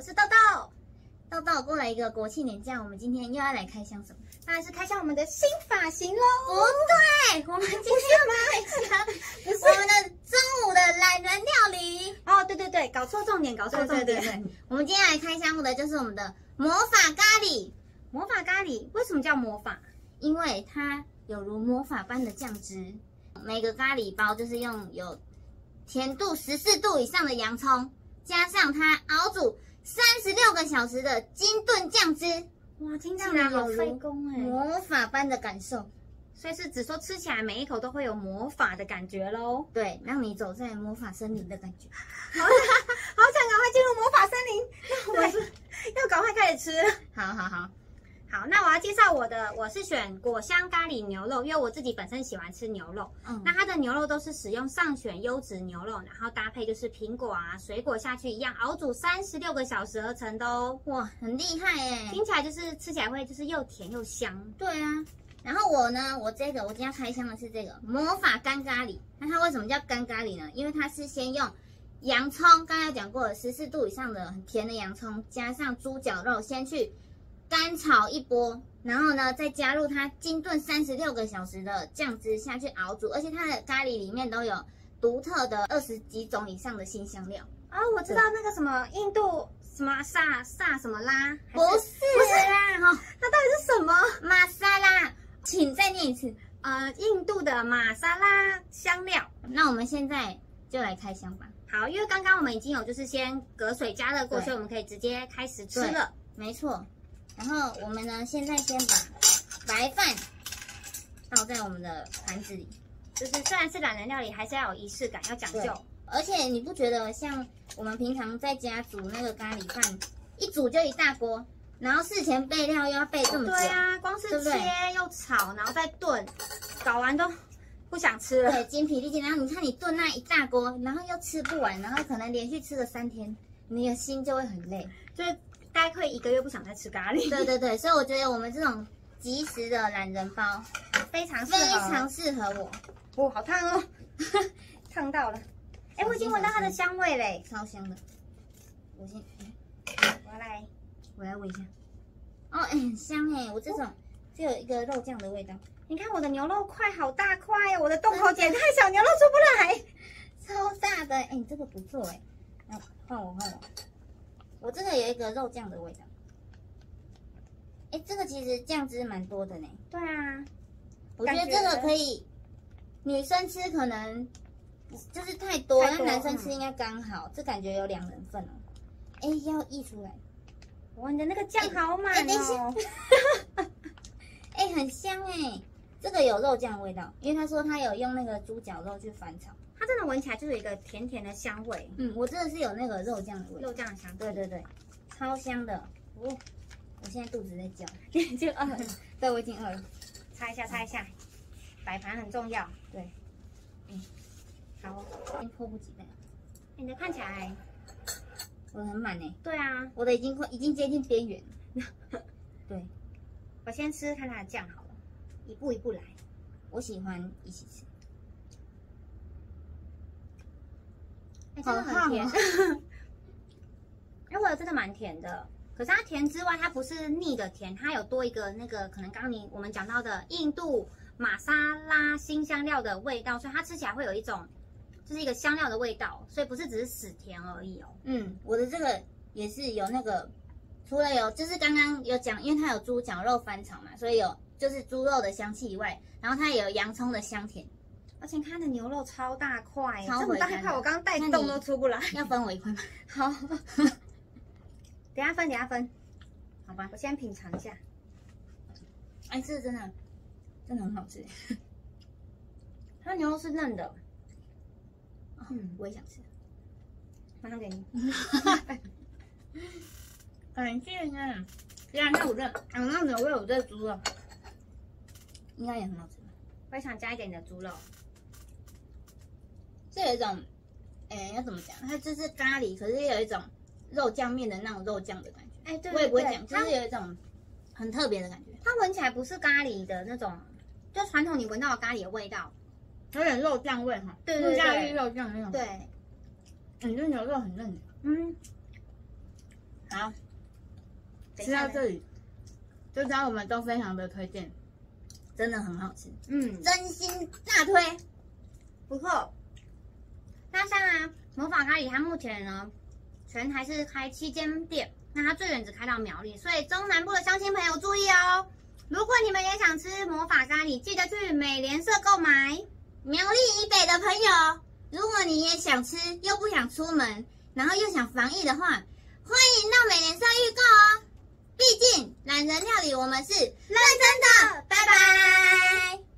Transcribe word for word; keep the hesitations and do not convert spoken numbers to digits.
是豆豆。 豆豆过了一个国庆年假，我们今天又要来开箱什么？ 当然是开箱我们的新发型喽。 不对，我们今天要开箱不是我们的中午的懒人料理。 哦，对对对，搞错重点，搞错重点。 对对对对我们今天来开箱的就是我们的魔法咖喱。 魔法咖喱为什么叫魔法？ 因为它有如魔法般的酱汁。每个咖喱包就是用有甜度十四度以上的洋葱，加上它熬煮三十六个小时的金炖酱汁。 哇，听起来好费工哎， 魔法般的感受。 所以是只说吃起来每一口都会有魔法的感觉喽。 对，让你走在魔法森林的感觉。 好，好想赶快进入魔法森林。那我们是要赶快开始吃。 好好好。 好，那我要介绍我的，我是选果香咖喱牛肉，因为我自己本身喜欢吃牛肉。嗯，那它的牛肉都是使用上选优质牛肉，然后搭配就是苹果啊、水果下去一样熬煮三十六个小时而成的哦。 哇，很厉害耶！ 听起来就是吃起来会就是又甜又香。 对啊，然后我呢，我这个我今天要开箱的是这个魔法干咖喱。那它为什么叫干咖喱呢？因为它是先用洋葱，刚才讲过了，十四度以上的很甜的洋葱，加上猪脚肉，先去干炒一波，然后呢，再加入它精炖三十六个小时的酱汁下去熬煮，而且它的咖喱里面都有独特的二十几种以上的辛香料。 哦，我知道那个什么印度什么萨萨什么拉， 不是不是啦哈， 那到底是什么？ 玛莎拉，请再念一次。 呃，印度的玛莎拉香料。 那我们现在就来开箱吧。 好，因为刚刚我们已经有就是先隔水加热过，所以我们可以直接开始吃了。 没错。然后我们呢，现在先把白饭倒在我们的盘子里。 就是虽然是懒人料理，还是要有仪式感，要讲究。 而且你不觉得像我们平常在家煮那个咖喱饭，一煮就一大锅，然后事前备料又要备这么久？ 对啊，光是切又炒，然后再炖，搞完都不想吃了。 对，精疲力尽。然后你看你炖那一大锅，然后又吃不完，然后可能连续吃了三天，你的心就会很累， 就是。大概会一个月不想再吃咖喱。 对对对，所以我觉得我们这种即食的懒人包非常非常适合我。 哦，好烫哦，烫到了。哎，我已经闻到它的香味嘞， 超香的。我先， 我要来， 我来闻一下。哦，哎，很香哎，我这种就有一个肉酱的味道。 你看我的牛肉块好大块哦，我的洞口剪太小，牛肉出不来。 超大的，哎，你这个不错哎。那换我换我。我这个有一个肉酱的味道，哎，这个其实酱汁蛮多的呢。 对啊， 我觉得这个可以，女生吃可能就是太多，那男生吃应该刚好。这感觉有两人份哦。哎，要溢出来。 哇，你的那个酱好满哦。 哎，很香哎，这个有肉酱味道，因为他说他有用那个猪脚肉去翻炒。 它真的闻起来就是有一个甜甜的香味。 嗯，我真的是有那个肉酱的味道， 肉酱的香。 对对对，超香的。哦，我现在肚子在叫， 已经饿了。 对，我已经饿了。 擦一下，擦一下，摆盘很重要。 对，嗯， 好， 已经迫不及待。 你的看起来， 我的很满呢。 对啊， 我的已经快已经接近边缘了。对， 我先吃看它的酱好了，一步一步来。 我喜欢一起吃。 哎，真的很甜。哎，我的真的蛮甜的，可是它甜之外，它不是腻的甜，它有多一个那个可能刚刚你我们讲到的印度玛莎拉辛香料的味道，所以它吃起来会有一种就是一个香料的味道，所以不是只是死甜而已哦。 嗯，我的这个也是有那个，除了有就是刚刚有讲，因为它有猪脚肉翻炒嘛，所以有就是猪肉的香气以外，然后它也有洋葱的香甜。 而且看的牛肉超大块， 超这么大块，我刚刚带动都出不来。 要分我一块吗？ 好，等下分，等下分，好吧，我先品尝一下。 哎，这真的真的很好吃， 它牛肉是嫩的。 嗯，我也想吃， 马上给你。 感谢呢。虽然那我这，嗯，那牛肉我这猪肉应该也很好吃。 我也想加一点你的猪肉。 是有一种，哎，要怎么讲？它就是咖喱，可是有一种肉酱面的那种肉酱的感觉。 哎，对， 我也不会讲，就是有一种很特别的感觉。 它闻起来不是咖喱的那种，就传统你闻到的咖喱的味道， 有点肉酱味哈。 对对对， 肉酱那种。 对， 你这牛肉很嫩。 嗯， 好， 等一下呢吃到这里，就知道我们都非常的推荐，真的很好吃， 嗯， 真心大推。 不错。那像啊，魔法咖喱它目前呢，全台是开七间店，那它最远只开到苗栗，所以中南部的乡亲朋友注意哦。如果你们也想吃魔法咖喱，记得去美联社购买。 苗栗以北的朋友，如果你也想吃又不想出门，然后又想防疫的话，欢迎到美联社预购哦。毕竟懒人料理我们是认真的，拜拜。